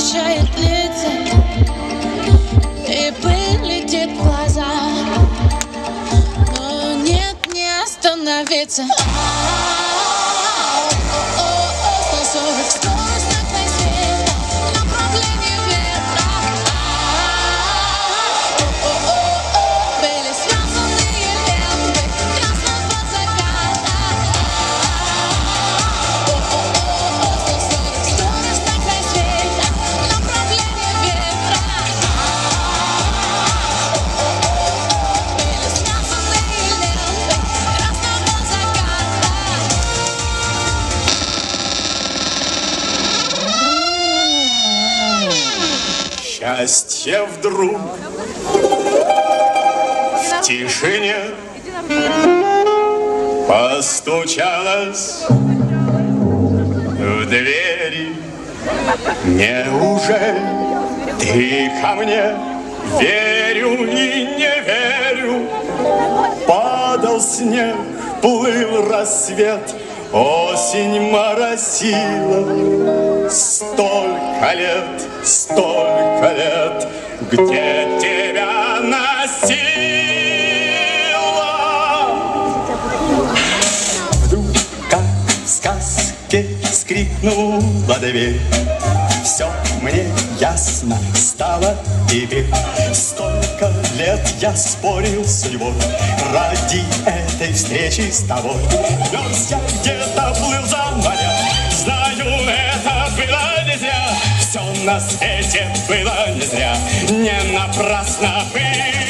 обещает лица, и пыль летит в глаза, но нет, не остановиться. 140 скорость на край света, направление ветра. Были связанные ленты красного заката. 140 скорость на край света, направление ветра. Были связанные ленты красного заката. Счастье вдруг в тишине постучалось в двери. Неужели ты ко мне? Верю и не верю. Падал снег, плыл рассвет, осень моросила. Столько лет, где тебя носила. Вдруг, как в сказке, скрипнула дверь. Все мне ясно стало теперь. Столько лет я спорил с судьбой ради этой встречи с тобой. Мерз я где-то, плыл за моря. Знаю, это было не зря. Все на свете было не зря. Не напрасно было.